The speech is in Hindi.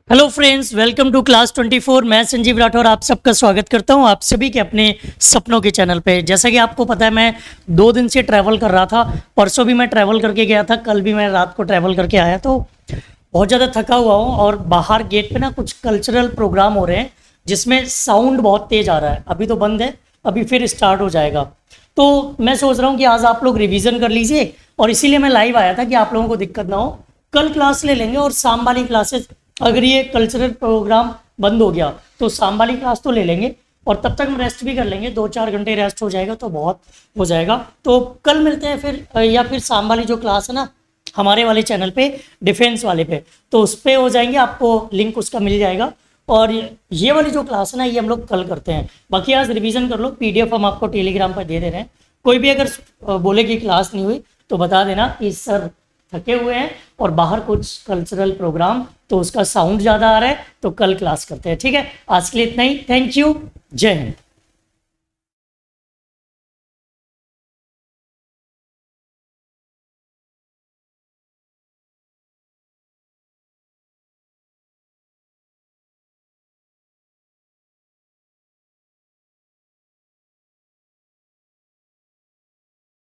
Hello friends, welcome to class 24। मैं संजीव राठौर आप सबका स्वागत करता हूं आप सभी के अपने सपनों के चैनल पे। जैसा कि आपको पता है, मैं 2 दिन से ट्रैवल कर रहा था। परसों भी मैं ट्रैवल करके गया था, कल भी मैं रात को ट्रैवल करके आया, तो बहुत ज़्यादा थका हुआ हूँ। और बाहर गेट पे ना कुछ कल्चरल प्रोग्राम हो रहे हैं जिसमें साउंड बहुत तेज़ आ रहा है। अभी तो बंद है, अभी फिर स्टार्ट हो जाएगा। तो मैं सोच रहा हूँ कि आज आप लोग रिविज़न कर लीजिए, और इसीलिए मैं लाइव आया था कि आप लोगों को दिक्कत ना हो। कल क्लास ले लेंगे, और शाम वाली क्लासेस, अगर ये कल्चरल प्रोग्राम बंद हो गया तो शाम वाली क्लास तो ले लेंगे, और तब तक हम रेस्ट भी कर लेंगे। 2-4 घंटे रेस्ट हो जाएगा तो बहुत हो जाएगा। तो कल मिलते हैं फिर, या फिर शाम वाली जो क्लास है ना हमारे वाले चैनल पे, डिफेंस वाले पे, तो उस पर हो जाएंगे। आपको लिंक उसका मिल जाएगा। और ये वाली जो क्लास है ना, ये हम लोग कल करते हैं। बाकी आज रिवीजन कर लो, पीडीएफ हम आपको टेलीग्राम पर दे रहे हैं। कोई भी अगर बोले कि क्लास नहीं हुई तो बता देना कि सर थके हुए हैं और बाहर कुछ कल्चरल प्रोग्राम, तो उसका साउंड ज़्यादा आ रहा है, तो कल क्लास करते हैं। ठीक है, आज के लिए इतना ही। थैंक यू, जय हिंद।